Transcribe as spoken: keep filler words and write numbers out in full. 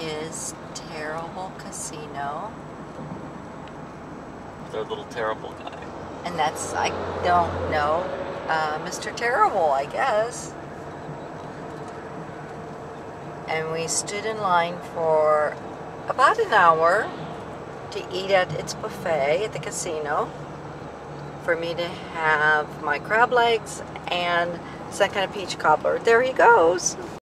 is Terrible Casino. Their little terrible guy. And that's, I don't know, uh, Mister Terrible, I guess. And we stood in line for about an hour to eat at its buffet at the casino, for me to have my crab legs and some kind of peach cobbler. There he goes.